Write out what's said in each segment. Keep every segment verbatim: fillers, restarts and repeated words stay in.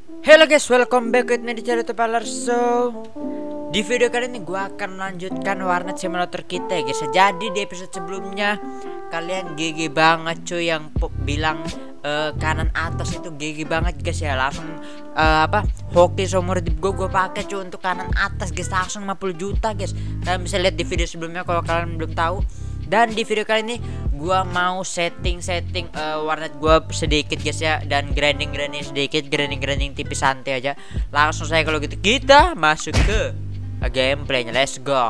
Hello guys, welcome back with me di channel Tepaler. So, di video kali ini gue akan melanjutkan warnet simulator kita ya guys. Jadi di episode sebelumnya kalian G G banget cuy yang bilang uh, kanan atas itu G G banget guys ya. Langsung uh, apa hoki seumur hidup gue gue pakai cuy untuk kanan atas guys, langsung lima puluh juta guys. Kalian bisa lihat di video sebelumnya kalau kalian belum tahu. Dan di video kali ini gua mau setting-setting uh, warnet gua sedikit guys ya, dan grinding-grinding sedikit, grinding-grinding tipis santai aja. Langsung saya kalau gitu kita masuk ke uh, gameplaynya. Let's go.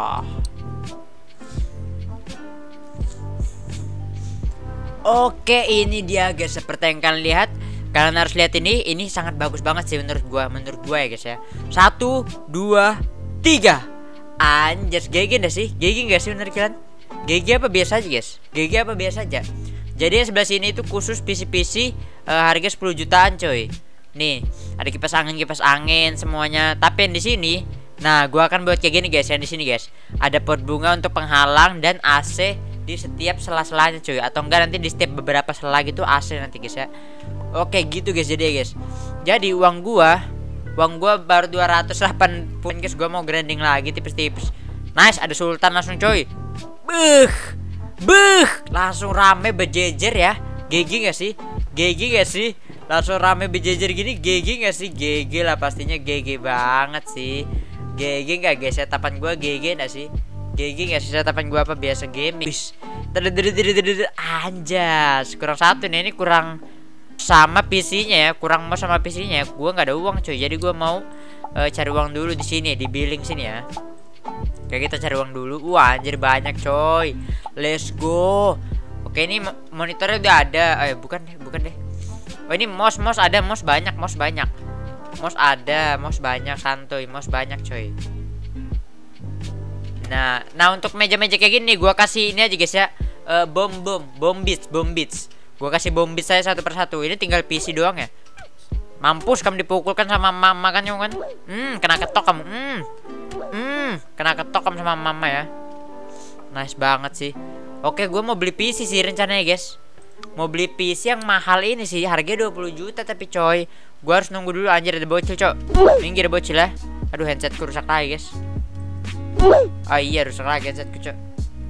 Oke, ini dia guys, seperti yang kalian lihat. Kalian harus lihat ini, ini sangat bagus banget sih menurut gua, menurut gua ya guys ya. Satu, dua, tiga. Anjas, G G gak sih? G G gak sih menurut kalian? G G apa biasa aja guys? G G apa biasa aja? Jadi sebelah sini itu khusus P C P C uh, harga sepuluh jutaan coy. Nih, ada kipas angin, kipas angin semuanya. Tapi yang di sini, nah gua akan buat kayak gini guys, yang di sini guys. Ada pot bunga untuk penghalang dan A C di setiap sela-selanya coy. Atau enggak nanti di setiap beberapa sela gitu A C nanti guys ya. Oke, gitu guys jadi guys. Jadi uang gua, uang gua baru dua ratus delapan puluh guys. Gua mau grinding lagi tipis-tipis. Nice, ada sultan langsung coy. Beuh, beuh, langsung rame bejejer ya. G G gak sih? G G gak sih? Langsung rame bejejer gini, G G gak sih? G G lah pastinya, G G banget sih. G G gak guys, setapan gua G G gak sih? G G gak sih setapan gua apa biasa gaming? Anjas, kurang satu nih, ini kurang sama P C-nya ya, kurang mau sama P C-nya. Gua nggak ada uang cuy, jadi gua mau uh, cari uang dulu di sini, di billing sini ya. Oke, kita cari uang dulu. Wah anjir banyak coy. Let's go. Oke, ini monitornya udah ada. Eh bukan deh, bukan deh. Oh ini mouse, mouse ada, mouse banyak, mouse banyak. Mouse ada, mouse banyak, santuy, mouse banyak coy. Nah, nah untuk meja-meja kayak gini gua kasih ini aja guys ya. Uh, bom bom, bom beats, bom beats. Gua kasih bom beats saya satu persatu. Ini tinggal P C doang ya. Mampus kamu dipukulkan sama mama kan kan. Hmm, kena ketok kamu. Hmm. Hmm, kena ketok kamu sama mama ya. Nice banget sih. Oke, gue mau beli P C sih rencananya guys. Mau beli P C yang mahal ini sih, harganya dua puluh juta tapi coy. Gue harus nunggu dulu, anjir ada bocil cok. Minggir bocil ya. Aduh, handsetku rusak lagi guys. Ah iya, rusak lagi handsetku cok.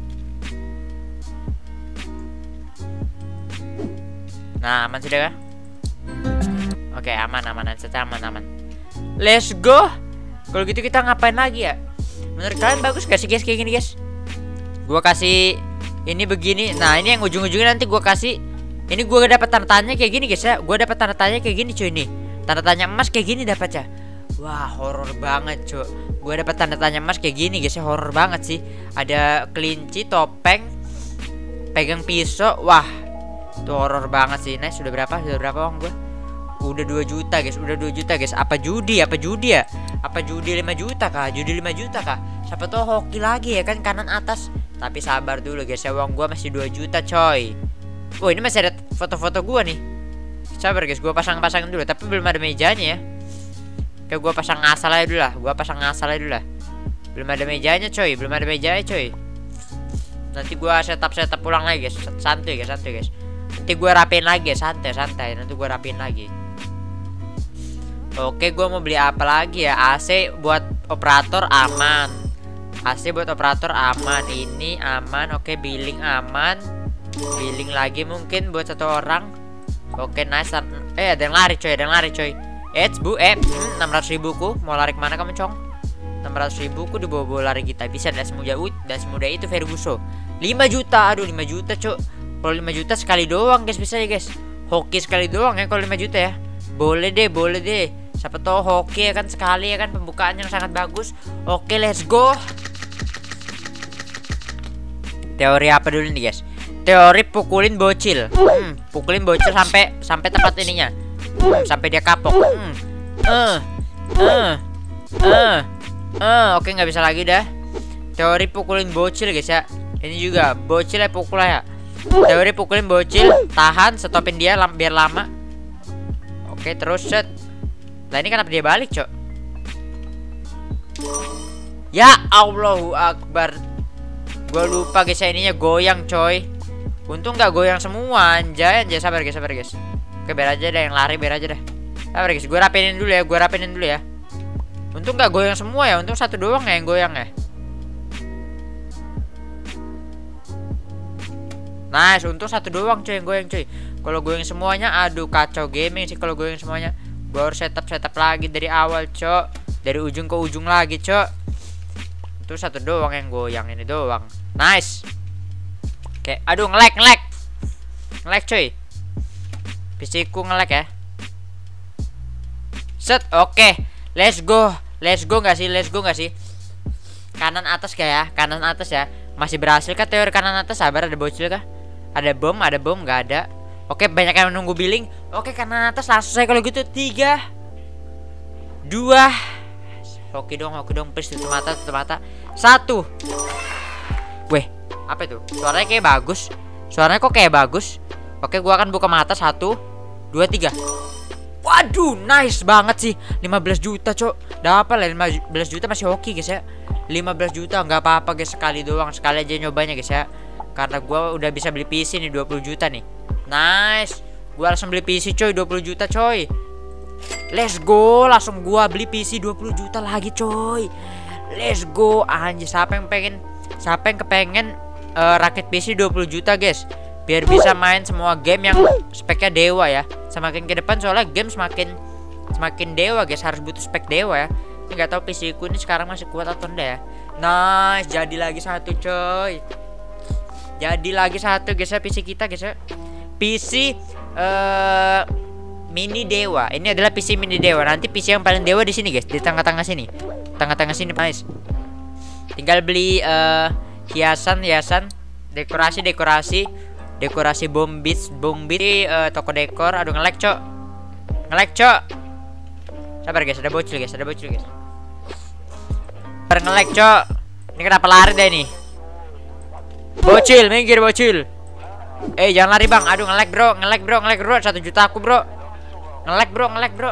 Nah, aman sudah kah? Oke, aman aman handset aman aman. Let's go. Kalau gitu kita ngapain lagi ya? Menurut kalian bagus gak sih guys kayak gini guys? Gua kasih ini begini. Nah ini yang ujung-ujungnya nanti gua kasih. Ini gua dapat tanda tanya kayak gini guys ya. Gua dapat tanda tanya kayak gini cuy nih. Tanda tanya emas kayak gini dapat ya. Wah horor banget cuy. Gua dapat tanda tanya emas kayak gini guys ya, horor banget sih. Ada kelinci, topeng, pegang pisau. Wah itu horor banget sih. Nice, sudah berapa? Sudah berapa uang gua? Udah dua juta guys, udah dua juta guys. Apa judi? Apa judi ya? Apa judi lima juta kah? Judi lima juta kah? Siapa tahu hoki lagi ya kan kanan atas. Tapi sabar dulu guys ya, uang gua masih dua juta coy. Oh ini masih ada foto-foto gua nih. Sabar guys, gua pasang-pasangin dulu. Tapi belum ada mejanya ya. Kayak gua pasang asal aja dulu lah. Gua pasang asal aja dulu lah. Belum ada mejanya coy, belum ada mejanya coy. Nanti gua setup-setup pulang lagi guys. Santuy guys, santuy guys. Nanti gua rapiin lagi, santai-santai. Nanti gua rapiin lagi. Oke, gue mau beli apa lagi ya? A C buat operator aman. A C buat operator aman. Ini aman. Oke, billing aman. Billing lagi mungkin buat satu orang. Oke, nice. Eh, ada yang lari coy, ada yang lari coy. Eh, bu, eh, hmm, enam ratus ribuku. Mau lari kemana kamu cong? enam ratus ribuku dibawa-bawa lari kita. Bisa dan semudah ut, dan semudah itu Ferguso. lima juta, aduh lima juta cok. Kalau lima juta sekali doang guys, bisa ya guys. Hoki sekali doang ya kalau lima juta ya. Boleh deh, boleh deh. Siapa tahu hoki ya kan, sekali ya kan, pembukaan yang sangat bagus. Oke, let's go. Teori apa dulu nih guys? Teori pukulin bocil. Hmm, pukulin bocil sampai sampai tempat ininya. Hmm, sampai dia kapok. Hmm. Eh. Eh. Eh. Eh, oke nggak bisa lagi dah. Teori pukulin bocil guys ya. Ini juga bocil ya, pukul ya. Teori pukulin bocil, tahan, stopin dia lam biar lama. Oke, terus set. Lah ini kenapa dia balik cok? Ya Allahu Akbar. Gue lupa guys ya, ininya goyang coy. Untung nggak goyang semua. Anjay, anjay, sabar guys, sabar guys. Oke, biar aja deh yang lari, biar aja deh. Sabar guys, gue rapetin dulu ya, gue rapetin dulu ya. Untung nggak goyang semua ya, untung satu doang ya yang goyang ya. Nice, untung satu doang cuy yang goyang cuy. Kalau goyang semuanya, aduh kacau gaming sih kalau goyang semuanya. Gue harus setup setup lagi dari awal cok, dari ujung ke ujung lagi cok. Itu satu doang yang goyang ini doang. Nice. Oke, aduh nge-lag nge-lag nge-lag cuy. P C ku nge-lag ya. Set, oke, let's go, let's go nggak sih, let's go nggak sih. Kanan atas kah ya, kanan atas ya. Masih berhasil kah teori kanan atas? Sabar, ada bocil kah? Ada bom, ada bom, nggak ada. Oke, banyak yang menunggu billing. Oke, kanan atas langsung saya kalau gitu. Tiga, dua, oke dong, oke dong, please tutup mata, tutup mata. Satu. Weh, apa itu? Suaranya kayak bagus. Suaranya kok kayak bagus. Oke, gua akan buka mata. Satu, dua, tiga. Waduh, nice banget sih. lima belas juta cok. Dapat lah lima belas juta, masih oke guys ya. lima belas juta nggak apa-apa guys, sekali doang, sekali aja nyobanya guys ya. Karena gua udah bisa beli P C nih dua puluh juta nih. Nice. Gua langsung beli P C coy, dua puluh juta coy. Let's go, langsung gua beli P C dua puluh juta lagi coy. Let's go. Anjir, siapa yang pengen siapa yang kepengen uh, rakit P C dua puluh juta guys, biar bisa main semua game yang speknya dewa ya. Semakin ke depan soalnya game semakin semakin dewa guys, harus butuh spek dewa ya. Ini nggak tahu P C ku ini sekarang masih kuat atau enggak ya. Nice, jadi lagi satu coy. Jadi lagi satu guys ya P C kita guys ya. P C uh, mini dewa. Ini adalah P C mini dewa. Nanti P C yang paling dewa di sini guys, di tengah-tengah sini. Tengah-tengah sini nice. Tinggal beli uh, hiasan-hiasan, dekorasi-dekorasi. Dekorasi bombits, bombit uh, toko dekor. Aduh nge-lag cok, nge-lag cok. Sabar guys, ada bocil guys, ada bocil guys. Sabar nge-lag cok. Ini kenapa lari deh nih? Bocil, minggir bocil. Eh jangan lari bang. Aduh nge-lag bro, nge-lag bro, nge-lag bro. Satu juta aku bro. Nge-lag bro, nge-lag bro.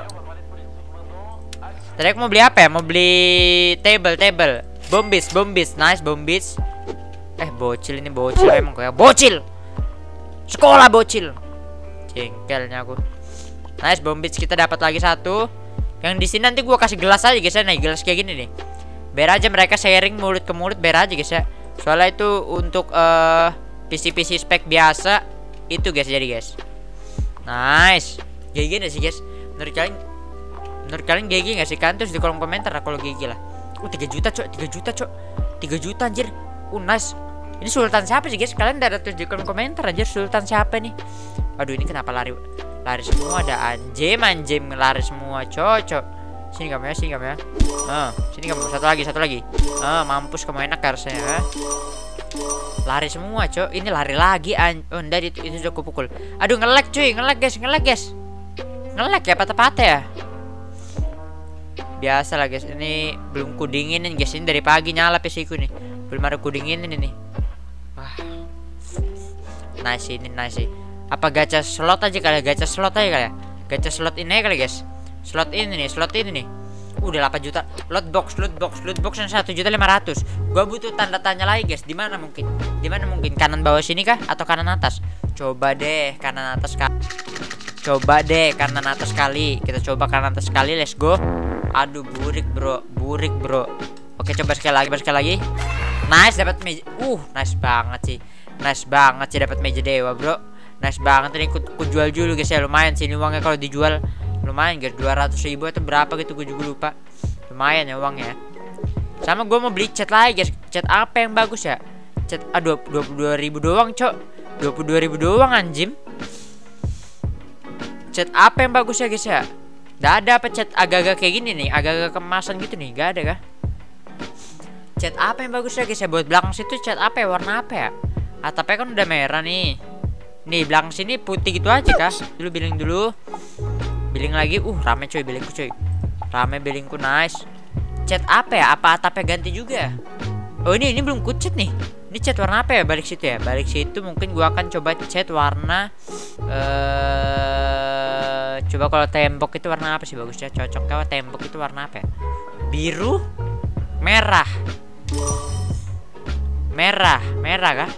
Tadi aku mau beli apa ya? Mau beli table, table. Bombits, bombits, nice bombits. Eh bocil ini bocil emang kayak bocil. Sekolah bocil. Jengkelnya aku. Nice bombits, kita dapat lagi satu. Yang di sini nanti gua kasih gelas aja guys ya. Nah, gelas kayak gini nih. Biar aja mereka sharing mulut ke mulut, biar aja guys ya. Soalnya itu untuk uh, P C P C spek biasa itu guys, jadi guys. Nice. G G gak sih guys? Menurut kalian Menurut kalian G G gak sih? Kan terus di kolom komentar lah kalau G G lah. Oh tiga juta cok, tiga juta cok, tiga juta anjir. Uh nice. Ini sultan siapa sih guys? Kalian udah tulis di kolom komentar aja sultan siapa nih? Aduh ini kenapa lari lari semua, ada anjim anjim lari semua cocok. Sini kamu ya, sini kamu ya. Ah, sini kamu, satu lagi, satu lagi. Ah, mampus kamu, enak harusnya ya. Lari semua cok. Ini lari lagi an oh enggak, itu itu sudah kupukul. Aduh nge-lag cuy, nge-lag guys, nge-lag guys. Nge-lag ya, patah-patah ya. Biasa lah guys, ini belum kudinginin guys. Ini dari pagi nyala P C ku nih, belum ada kudinginin ini nih. Wah, nice ini nice sih. Apa gacha slot aja kali, gacha slot aja kali ya. Gacha slot ini kali guys. Slot ini nih, slot ini nih. Udah delapan juta. Loot box, loot box, loot box yang satu juta lima ratus. Gua butuh tanda tanya lagi guys. Di mana mungkin? Di mana mungkin? Kanan bawah sini kah atau kanan atas? Coba deh kanan atas kah. Coba deh kanan atas kali. Kita coba kanan atas kali, let's go. Aduh burik bro, burik bro. Oke coba sekali lagi, sekali lagi. Nice, dapat meja. Uh, nice banget sih. Nice banget sih dapat meja dewa bro. Nice banget ini ku, ku jual dulu guys ya. Lumayan sih ini uangnya kalau dijual. Lumayan guys, dua ratus ribu atau berapa gitu gue juga lupa. Lumayan ya uangnya. Sama gue mau beli cat lagi guys. Cat apa yang bagus ya? Cat ah dua puluh dua ribu doang cok. dua puluh dua ribu doang anjim. Cat apa yang bagus ya guys ya? Gak ada apa cat agak-agak kayak gini nih, agak-agak kemasan gitu nih, gak ada kah? Cat apa yang bagus ya guys ya? Buat belakang situ cat apa ya? Warna apa ya? Atapnya kan udah merah nih. Nih belakang sini putih gitu aja kah? Dulu billing dulu. Billing lagi, uh rame coy billingku coy. Rame billingku nice. Cat apa ya? Apa atapnya ganti juga? Oh ini ini belum kucat nih. Ini cat warna apa ya? Balik situ ya. Balik situ mungkin gua akan coba cat warna. Uh, coba kalau tembok itu warna apa sih bagusnya? Cocok kalau tembok itu warna apa ya? Biru, merah, merah, merah kah?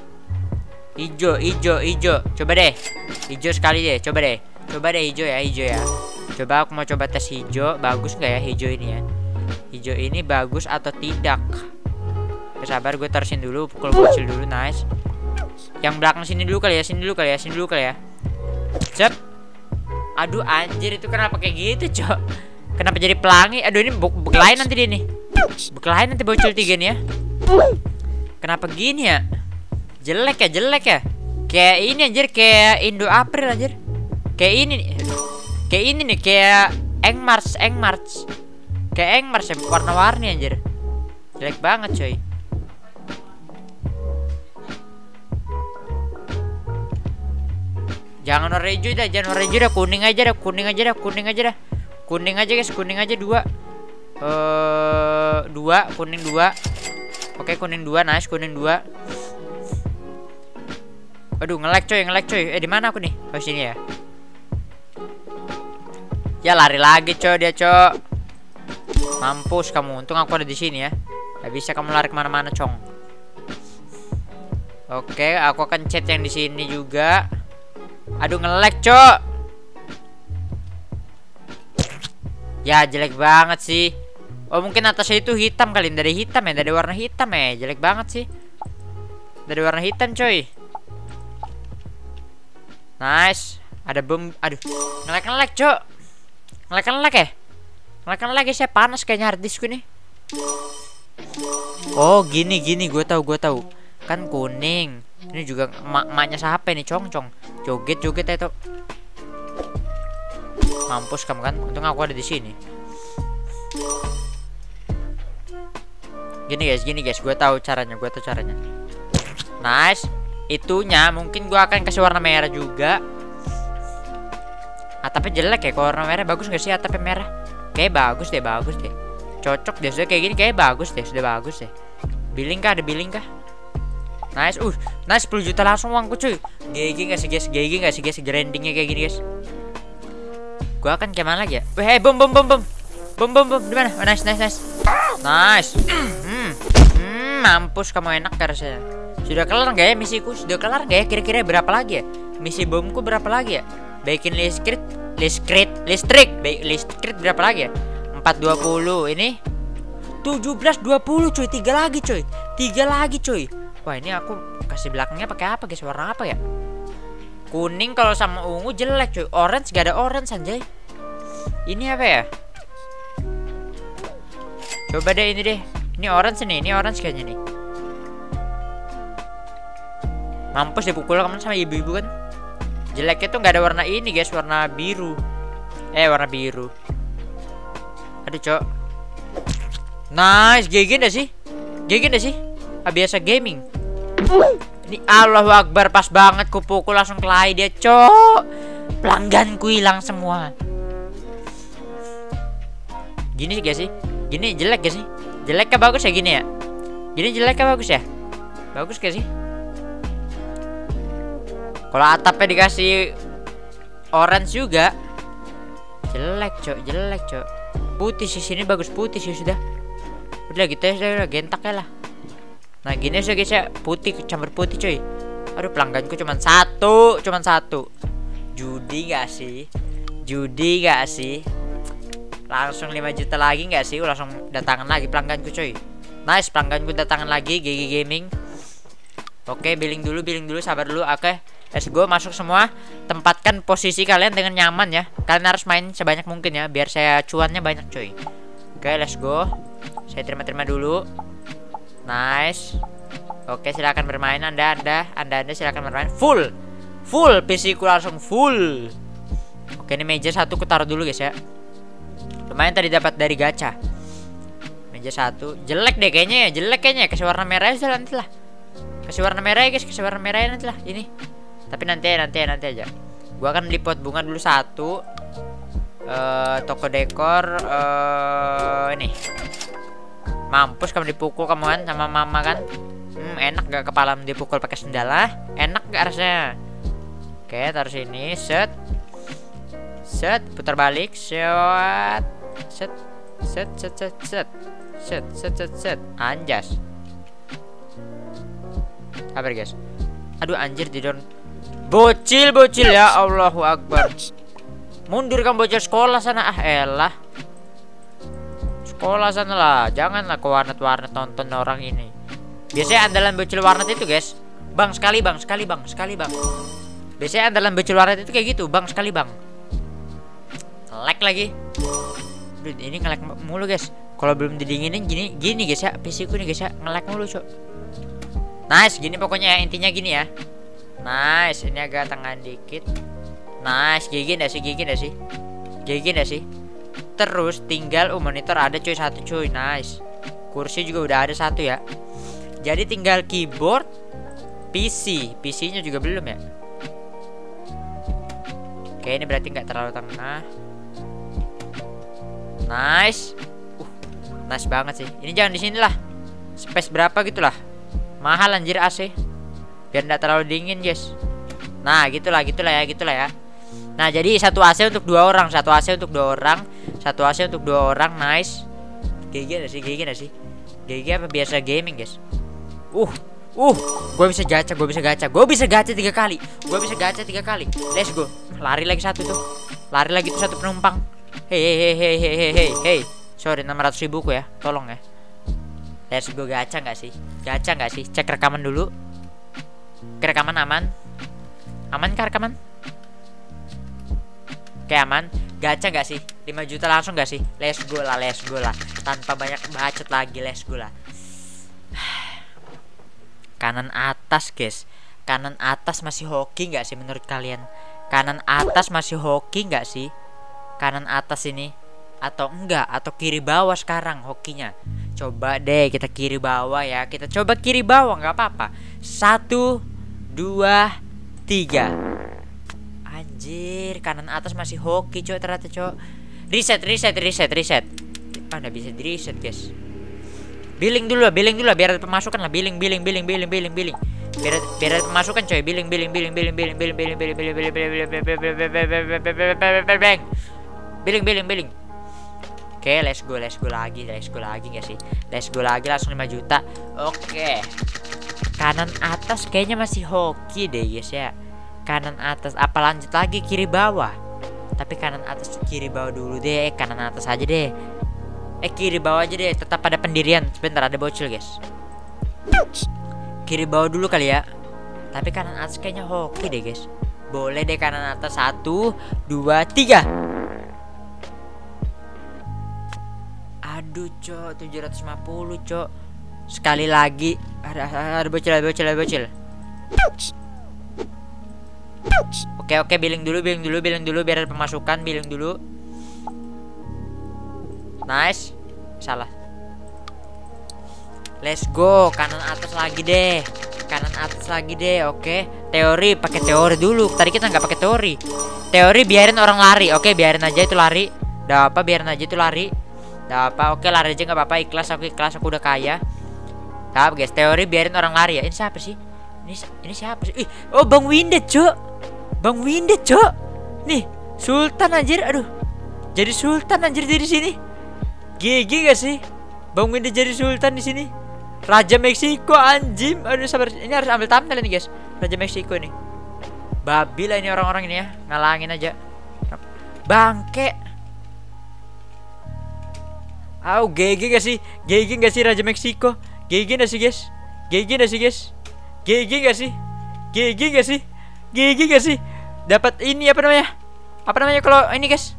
Ijo, ijo, ijo. Coba deh, ijo sekali deh. Coba deh, coba deh ijo ya, ijo ya. Coba aku mau coba tes hijau. Bagus nggak ya hijau ini ya? Hijau ini bagus atau tidak? Oke, sabar, gue terusin dulu. Pukul bocil dulu. Nice. Yang belakang sini dulu kali ya. Sini dulu kali ya. Sini dulu kali ya. Cep. Aduh anjir, itu kenapa kayak gitu cok? Kenapa jadi pelangi? Aduh ini bekelain nanti dia nih. Bekelain nanti bocil tiga nih ya. Kenapa gini ya? Jelek ya, jelek ya. Kayak ini anjir, kayak Indo April anjir. Kayak ini nih. Kayak ini nih, kayak Eng Mars, Eng Mars. Kayak Eng Mars ya, warna-warni anjir. Jelek banget coy. Jangan warna hijau dah, jangan warna hijau dah, kuning aja dah, kuning aja dah, kuning aja dah. Kuning aja guys, kuning aja dua. Eh, dua, kuning dua. Oke, kuning dua, nice, kuning dua. Aduh, nge-lag coy, nge-lag coy. Eh, di mana aku nih? Oh, sini ya. Ya lari lagi coy dia, coy. Mampus kamu. Untung aku ada di sini ya. Gak bisa kamu lari kemana-mana, cong. Oke, aku akan chat yang di sini juga. Aduh, nge-lag, coy. Ya, jelek banget sih. Oh, mungkin atasnya itu hitam kali. Dari hitam ya, dari warna hitam ya. Jelek banget sih. Dari warna hitam, coy. Nice. Ada bom. Aduh, nge-lag-nge-lag, coy. Nge-lag-nge-lag ya. Nge-lag-nge-lag ya, saya panas kayaknya hard diskku nih. Oh, gini gini, gue tahu, gue tahu. Kan kuning. Ini juga emak-emaknya siapa nih, cong-cong. Joget-joget itu. Mampus kamu kan. Untung aku ada di sini. Gini guys, gini guys, gue tahu caranya, gue tahu caranya. Nice. Itunya mungkin gue akan kasih warna merah juga. Atapnya jelek ya, kalau warna merah bagus gak sih atapnya merah? Kayak bagus deh, bagus deh. Cocok deh, sudah kayak gini kayak bagus deh, sudah bagus deh. Billing kah, ada billing kah? Nice, uh, nice, sepuluh juta langsung uangku cuy. G G gak sih guys, G G gak sih guys, grindingnya kayak gini guys. Gue akan kemana lagi ya? Weh, hey, bom bom bom bom. Bom bom bom, di mana? Oh, nice, nice, nice. Nice. Hmm. Hmm, mampus kamu, enak rasanya. Sudah kelar nggak ya misiku? Sudah kelar nggak ya? Kira-kira berapa lagi ya? Misi bomku berapa lagi ya? Baikin listrik, listrik, listrik, baik listrik berapa lagi ya? empat dua puluh ini tujuh belas dua puluh cuy, tiga lagi cuy. tiga lagi cuy. Wah, ini aku kasih belakangnya pakai apa guys? Warna apa ya? Kuning kalau sama ungu jelek cuy. Orange gak ada orange anjay. Ini apa ya? Coba deh ini deh. Ini orange nih, ini orange kayaknya nih. Mampus dipukul kamu sama ibu-ibu kan. Jeleknya tuh nggak ada warna ini guys, warna biru. Eh, warna biru. Aduh, cok. Nice, G G gak sih? G G gak sih? Ah, biasa gaming. Ini Allahu Akbar, pas banget ku pukul langsung kelai dia, cok. Pelangganku hilang semua. Gini sih gak sih? Gini jelek gak sih? Jelek kah bagus ya gini ya? Gini jelek kah bagus ya? Bagus gak sih? Kalau atapnya dikasih orange juga jelek cok, jelek cok. Putih sih sini bagus, putih sih sudah. Udah gitu ya, sudah gentak ya lah. Nah gini sih guys ya, putih campur putih coy. Aduh, pelangganku cuma satu, cuma satu. Judi gak sih? Judi gak sih? Langsung lima juta lagi gak sih? Langsung datangan lagi pelangganku coy. Nice, pelangganku datangan lagi, G G Gaming. Oke, billing dulu, billing dulu, sabar dulu. Oke, let's go, masuk semua. Tempatkan posisi kalian dengan nyaman ya. Kalian harus main sebanyak mungkin ya, biar saya cuannya banyak coy. Oke, let's go. Saya terima-terima dulu. Nice. Oke, silakan bermain Anda, Anda, Anda, Anda silakan bermain. Full, full, P C ku langsung full. Oke, ini meja satu ku taruh dulu guys ya. Lumayan tadi dapat dari gacha. Meja satu, jelek deh kayaknya ya, jelek kayaknya. Kasih warna merah aja nanti lah. Kasih warna merah ya guys, kasih warna merah ya nanti lah ini. Tapi nanti nanti nanti aja. Gua akan beli pot bunga dulu satu. Uh, toko dekor uh, ini. Mampus kamu dipukul kamu kan sama mama kan. Hmm, enak gak kepala dipukul pakai sendal lah? Enak gak rasanya? Oke, taruh sini, set. Set, putar balik, set. Set. Set set set set. Set set set set. Anjas. Kabar guys. Aduh anjir, tidur. Bocil bocil ya, Allahu Akbar. Mundur kamu bocah, sekolah sana. Ah elah. Sekolah sana lah. Janganlah ke warnet-warnet nonton orang ini. Biasanya andalan bocil warnet itu guys, bang sekali bang, sekali bang, sekali bang. Biasanya andalan bocil warnet itu kayak gitu, bang sekali bang. Lag lagi. Duh, ini nge-lag mulu guys. Kalau belum didinginin gini gini guys ya, P C ku nih guys ya, nge-lag mulu cok. Nice, gini pokoknya ya, intinya gini ya. Nice, ini agak tangan dikit. Nice, gigi gak sih, gigi gak sih, gigi gak sih. Terus tinggal oh, monitor ada cuy satu cuy, nice. Kursi juga udah ada satu ya. Jadi tinggal keyboard, P C, P C-nya juga belum ya. Oke, ini berarti nggak terlalu tengah. Nice, uh, nice banget sih. Ini jangan di sini lah, space berapa gitulah. Mahal anjir A C, biar nggak terlalu dingin guys. Nah, gitulah, gitulah ya, gitulah ya. Nah, jadi satu A C untuk dua orang, satu A C untuk dua orang, satu A C untuk dua orang, nice. G G gak sih, G G gak sih, G G apa biasa gaming guys. Uh, uh, gue bisa gacha, gue bisa gacha, gue bisa gacha tiga kali, gue bisa gacha tiga kali. Let's go, lari lagi satu tuh, lari lagi tuh satu penumpang. Hei, hei, hei, hei, hei, hei, hei. Sorry, enam ratus ribuku ya, tolong ya. Let's go, gacha nggak sih, gacha nggak sih? Cek rekaman dulu. Ke rekaman aman, aman kah rekaman? Oke aman, gacha nggak sih? lima juta langsung nggak sih? Let's go lah, let's go lah. Tanpa banyak bacot lagi, let's go lah. Kanan atas guys, kanan atas masih hoki nggak sih menurut kalian? Kanan atas masih hoki nggak sih? Kanan atas ini atau enggak? Atau kiri bawah sekarang hokinya? Coba deh kita kiri bawah ya. Kita coba kiri bawah nggak apa-apa. Satu, dua, tiga. Anjir, kanan atas masih hoki coy ternyata coy. Reset, reset, reset, reset. Ah nggak bisa di reset guys. Billing dulu lah, billing dulu lah biar ada pemasukan lah, billing, billing, billing, billing, billing, billing. Biar biar ada pemasukan coy, billing, billing, billing, billing, billing, billing, billing, billing, billing, billing, billing, billing, billing, billing. Oke, let's go, let's go lagi, let's go lagi gak sih? Let's go lagi langsung lima juta. Oke. Kanan atas kayaknya masih hoki deh guys ya. Kanan atas apa lanjut lagi kiri bawah? Tapi kanan atas kiri bawah dulu deh, kanan atas aja deh. Eh kiri bawah aja deh, tetap pada pendirian. Sebentar ada bocil guys. Kiri bawah dulu kali ya. Tapi kanan atas kayaknya hoki deh guys. Boleh deh kanan atas. Satu, dua, tiga. Aduh cok, tujuh ratus lima puluh cok. Sekali lagi. Ada, ada bocil, ada bocil, ada bocil. Oke oke, billing dulu, billing dulu, billing dulu biar ada pemasukan, billing dulu. Nice. Salah. Let's go, kanan atas lagi deh. Kanan atas lagi deh, oke. Teori, pakai teori dulu. Tadi kita nggak pakai teori. Teori biarin orang lari. Oke, biarin aja itu lari. Udah apa, biarin aja itu lari. Udah apa, oke lari aja nggak apa-apa. Ikhlas aku, ikhlas aku udah kaya. Tahap guys, teori biarin orang lari ya. Ini siapa sih? Ini ini siapa sih? Ih, oh Bang Windet, Cok. Bang Windet, Cok. Nih, Sultan anjir. Aduh. Jadi Sultan anjir dari sini. G G gak sih? Bang Windet jadi Sultan di sini. Raja Meksiko anjim. Aduh sabar. Ini harus ambil thumbnail nih guys. Raja Meksiko nih. Babi lah ini orang-orang ini ya. Ngalangin aja. Bangke. Au, G G gak sih? G G gak sih Raja Meksiko? G G gak sih guys? G G gak sih guys? G G gak sih? G G gak sih? G G gak sih? Dapat ini apa namanya? Apa namanya kalau ini guys?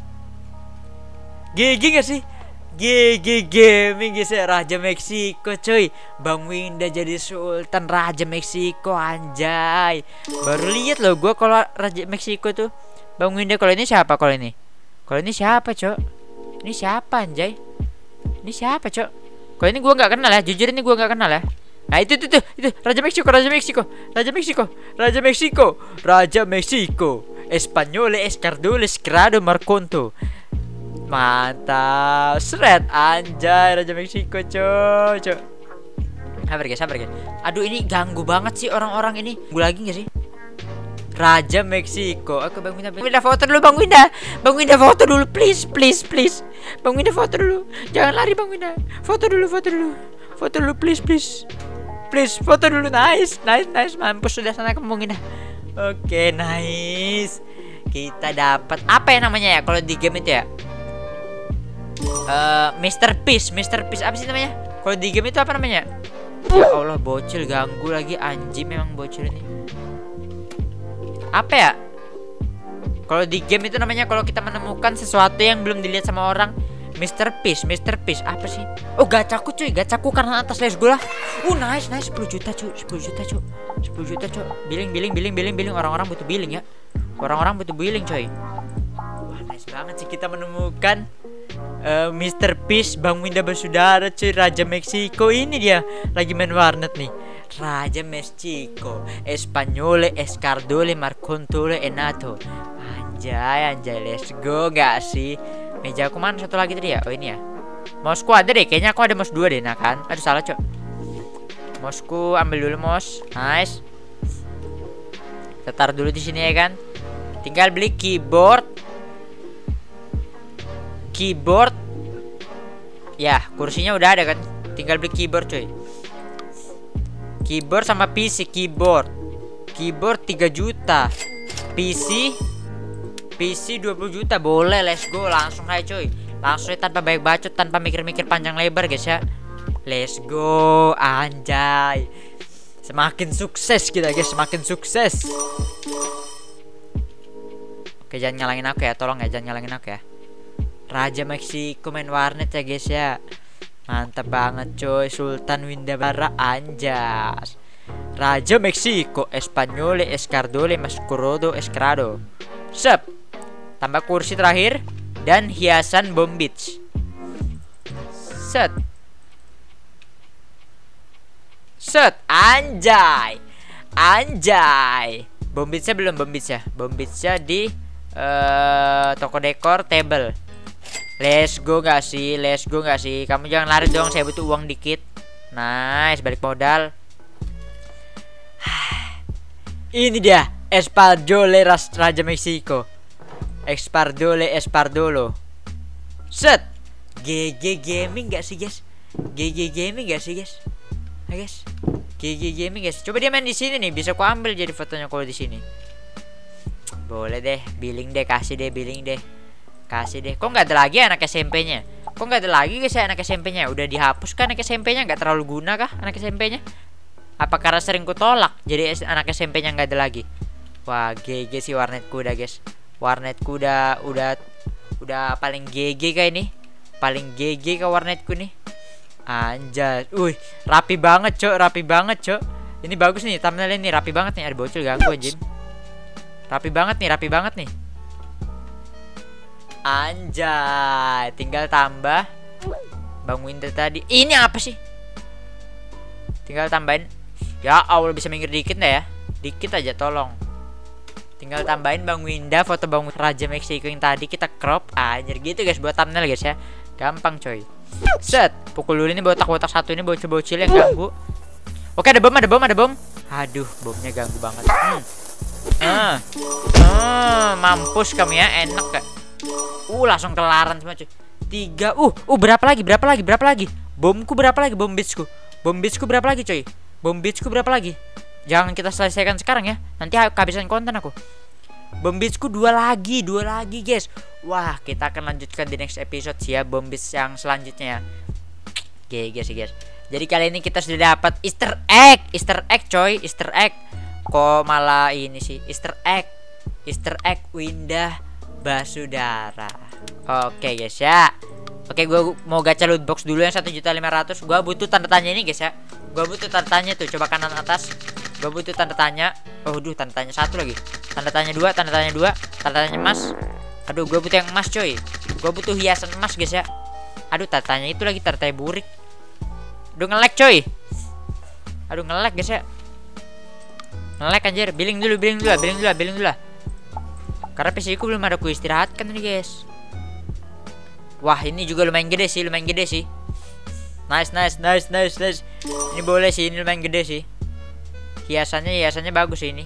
G G gak sih? G G Gaming guys ya, Raja Meksiko coy. Bang Winda jadi Sultan Raja Meksiko anjay. Baru lihat loh gue kalau Raja Meksiko tuh. Bang Winda kalau ini siapa kalau ini? Kalau ini siapa, Cok? Ini siapa anjay? Ini siapa, Cok? Kalau ini gue nggak kenal ya, jujur ini gue nggak kenal ya. Nah itu tuh tuh itu Raja Meksiko, Raja Meksiko, Raja Meksiko, Raja Meksiko, Raja Meksiko. Espanyole Escardoles Grado Marconto. Mantap, seret anjay Raja Meksiko coy, coy. Sabar guys, sabar guys. Aduh ini ganggu banget sih orang-orang ini. Gue lagi nggak sih? Raja Meksiko. Aku Bang Winda, Bang Winda foto dulu Bang Winda. Bang Winda foto dulu please, please, please. Bang Winda foto dulu. Jangan lari Bang Winda. Foto dulu, foto dulu. Foto dulu please, please. Please, foto dulu. Nice, nice, nice. Mampus sudah sana ke Bang Winda. Oke, nice. kita dapat apa ya namanya ya kalau di game itu ya? Uh, Mister Peace, Mister Peace apa sih namanya? Kalau di game itu apa namanya? Ya Allah, bocil ganggu lagi, anjing memang bocil ini. Apa ya? Kalau di game itu namanya kalau kita menemukan sesuatu yang belum dilihat sama orang, Mister Peace, Mister Peace apa sih? Oh, gacaku cuy, gacaku karena atas, let's go lah. Uh, nice, nice, sepuluh juta cuy, sepuluh juta cuy, sepuluh juta cuy. Billing, billing, billing, billing, billing. Orang-orang butuh billing ya. Orang-orang butuh billing coy. Wah, nice banget sih kita menemukan Uh, Mister Peace, Bang Winda bersaudara cuy, Raja Meksiko. Ini dia lagi main warnet nih. Raja Meksiko, Espanyole, Escardole, Marcontole, Enato. Anjay, anjay, let's go gak sih? Meja aku mana satu lagi tadi ya? Oh ini ya. Mousku ada deh, kayaknya aku ada mouse dua deh, nah kan? Aduh salah cok. Mouseku ambil dulu mouse, nice. Kita taruh dulu di sini ya kan. Tinggal beli keyboard. Keyboard. Ya, kursinya udah ada kan. Tinggal beli keyboard coy. Keyboard sama P C. Keyboard Keyboard tiga juta. P C P C dua puluh juta. Boleh, let's go. Langsung aja coy. Langsung aja tanpa banyak bacot, tanpa mikir-mikir panjang lebar guys ya. Let's go. Anjay, semakin sukses kita guys. Semakin sukses. Oke, jangan nyalangin aku ya. Tolong ya, jangan nyalangin aku ya. Raja Meksiko main warnet ya guys ya. Mantap banget coy. Sultan Windabara, anjas. Raja Meksiko, Espanyole, Escardole, Mascorodo, Escrado. Sep. Tambah kursi terakhir dan hiasan Bomb Beach. Set. Set. Anjay. Anjay. Bomb Beachnya belum, Bomb Beach ya. Bomb Beachnya di uh, toko dekor table. Let's go gak sih? Let's go gak sih? Kamu jangan lari dong, saya butuh uang dikit. Nice, balik modal. Ini dia Espardole Raja Meksiko. Espardole Espardolo. Set. G G Gaming gak sih guys? G G Gaming gak sih guys? Nah, guys. G G Gaming guys. Coba dia main di sini nih, bisa ku ambil jadi fotonya kalau di sini. Boleh deh, billing deh, kasih deh, billing deh. Kasih deh. Kok nggak ada lagi anak S M P-nya? Kok nggak ada lagi guys ya anak S M P-nya? Udah dihapus kan anak S M P-nya? Nggak terlalu guna kah anak S M P-nya? Apa karena sering ku tolak jadi anak S M P-nya nggak ada lagi? Wah, G G sih warnetku udah guys. Warnetku udah udah udah paling G G kayak ini. Paling G G ke warnetku nih. Anjas. Wih, rapi banget, Cok. Rapi banget, Cok. Ini bagus nih thumbnail ini, rapi banget nih. Ada bocil ganggu anjing. Rapi banget nih, rapi banget nih. Anjay, tinggal tambah Bang Winter tadi. Ini apa sih? Tinggal tambahin. Ya Allah, bisa minggir dikit dah ya. Dikit aja tolong. Tinggal tambahin Bang Winda, foto Bang Raja Meksiko yang tadi kita crop. Anjir gitu guys buat thumbnail guys ya. Gampang coy. Set, pukul dulu ini botak-botak satu ini bocil-bocil yang ganggu. Oke, ada bom, ada bom, ada bom. Aduh, bomnya ganggu banget. Hmm. Ah. Ah, mampus kamu ya, enak gak? Uh, langsung kelaran semua cuy. Tiga. Uh, uh berapa lagi? Berapa lagi? Berapa lagi? Bomku berapa lagi? Bom beachku. Bom beachku berapa lagi, coy? Bom beachku berapa lagi? Jangan kita selesaikan sekarang ya. Nanti kehabisan konten aku. Bom beachku dua lagi, dua lagi, guys. Wah, kita akan lanjutkan di next episode sih ya, bom beach yang selanjutnya ya. Oke, guys, guys. Jadi kali ini kita sudah dapat Easter egg, Easter egg, coy, Easter egg. Kok malah ini sih, Easter egg. Easter egg Winda Basudara. Oke guys ya. Oke, gue mau gacha loot box dulu yang satu juta lima ratus. Gue butuh tanda tanya ini guys ya. Gue butuh tanda tanya tuh. Coba kanan atas. Gue butuh tanda tanya. Oh duh, tanda tanya satu lagi. Tanda tanya dua, tanda tanya dua, tanda tanya emas. Aduh, gue butuh yang emas coy. Gue butuh hiasan emas guys ya. Aduh, tanda tanya itu lagi, tanda tanya burik. Aduh, nge-lag coy. Aduh, nge-lag guys ya. Nge-lag anjir. Billing dulu, billing dulu, billing dulu, billing dulu. Karena P C ku belum ada ku istirahatkan nih guys. Wah, ini juga lumayan gede sih, lumayan gede sih. Nice, nice, nice, nice, nice. Ini boleh sih, ini lumayan gede sih. Hiasannya, hiasannya bagus sih ini.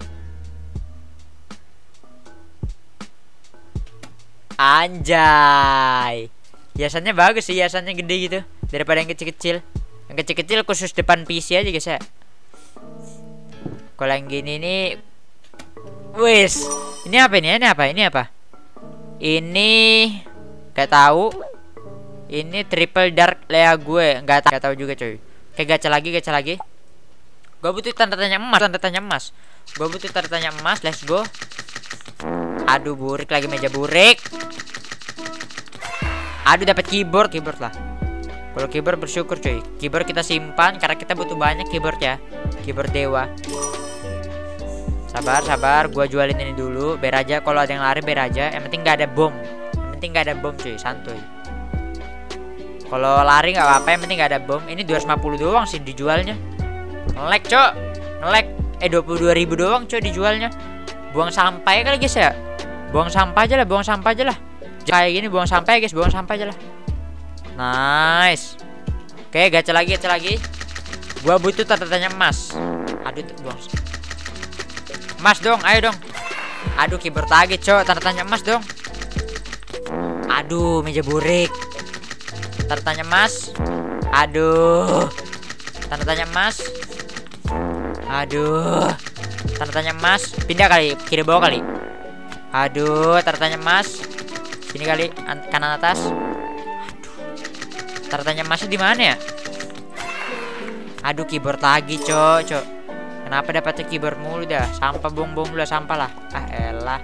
Anjay. Hiasannya bagus sih, hiasannya gede gitu. Daripada yang kecil-kecil. Yang kecil-kecil khusus depan P C aja guys ya. Kalau yang gini nih, wis. Ini apa ini? Ini apa? Ini apa? Ini gak tahu. Ini triple dark Lea gue, nggak nggak tahu juga coy. Oke, gacha lagi, gacha lagi. Gue butuh tanda tanya emas, tanda tanya emas. Gue butuh tanda tanya emas, let's go. Aduh, burik lagi, meja burik. Aduh, dapat keyboard, keyboard lah. Kalau keyboard bersyukur coy. Keyboard kita simpan karena kita butuh banyak keyboard ya. Keyboard dewa. Sabar, sabar, gue jualin ini dulu. Biar aja kalau ada yang lari, biar aja. Yang penting nggak ada bom. Yang penting nggak ada bom cuy, santuy. Kalau lari nggak apa-apa, yang penting nggak ada bom. Ini dua ratus lima puluh doang sih dijualnya. Ngelek cok, ngelek. Eh dua puluh dua ribu doang cok dijualnya. Buang sampah ya kali guys ya. Buang sampah aja lah, buang sampah aja lah. Kayak gini buang sampah ya guys, buang sampah aja lah. Nice. Oke, gacha lagi, gacha lagi. Gua butuh tanda tanya emas. Aduh, buang. Emas dong, ayo dong. Aduh, keyboard lagi cok, tanda tanya emas dong. Aduh, meja burik. Tanda tanya emas. Aduh. Tanda tanya emas. Aduh. Tanda tanya emas. Pindah kali, kiri bawah kali. Aduh, tanda tanya emas. Sini kali, kanan atas. Aduh. Tanda tanya emasnya di mana ya? Aduh, keyboard lagi, cok, cok. Kenapa dapetnya keyboard mulu dah? Sampah, buang-buang dulu sampah lah. Ah, elah.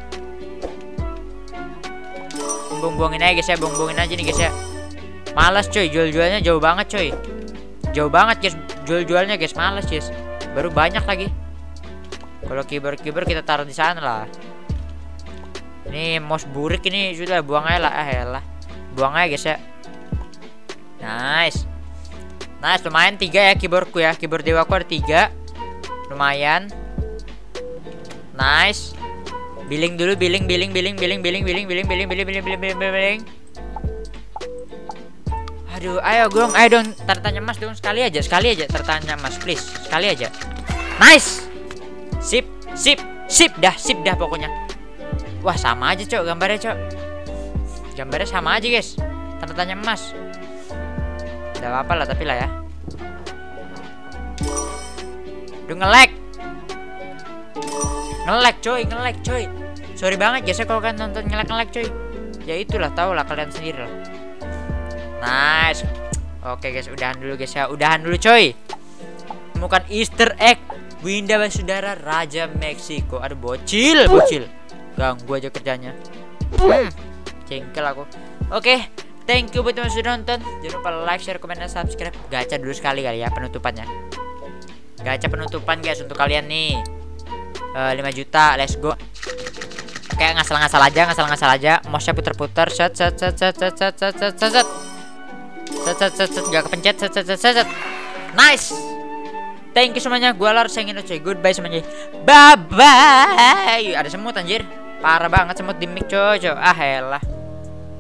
Buang-buangin aja guys ya, buang-buangin aja nih guys ya. Malas coy, jual-jualnya jauh banget coy. Jauh banget guys, jual-jualnya guys, malas guys. Baru banyak lagi. Kalau keyboard-keyboard kita taruh di sana lah. Ini mouse burik ini sudah buang aja lah, ah elah. Buang aja guys ya. Nice. Nice, lumayan tiga ya keyboardku ya. Keyboard dewaku ada tiga. Lumayan. Nice. Billing dulu, billing, billing, billing, billing, billing, billing, billing, billing, billing, billing, billing, billing, billing. Aduh, ayo dong, ayo dong, tanya emas dong sekali aja, sekali aja tanya emas, please, sekali aja. Nice, sip, sip, sip dah, sip dah pokoknya. Wah sama aja cok, gambarnya cok, gambarnya sama aja guys, tanda tanya emas. Gak apa-apa lah tapi lah ya. Duh nge-lag, nge-lag coy, nge-lag coy. Sorry banget guys ya kalau kalian nonton nge-lag-nge-lag coy. Ya itulah, tau lah kalian sendiri lah. Nice. Oke guys, udahan dulu guys ya. Udahan dulu coy. Temukan Easter egg Winda Basudara Raja Meksiko. Aduh bocil, bocil. Ganggu aja kerjanya. Hmm, cengkel aku. Oke, thank you buat teman sudah nonton. Jangan lupa like, share, komen, dan subscribe. Gacha dulu sekali kali ya penutupannya. Gacha penutupan guys untuk kalian nih. uh, lima juta, let's go. Kayak ngasal-ngasal aja, ngasal-ngasal aja. Mouse-nya puter-puter. Set set set set set set set set set. Set set set set gak kepencet. Set set set set. Nice. Thank you semuanya. Gua Lars yang ini coy. Goodbye semuanya. Bye bye. Ada semut anjir. Parah banget semut di mic coy. Ah elah.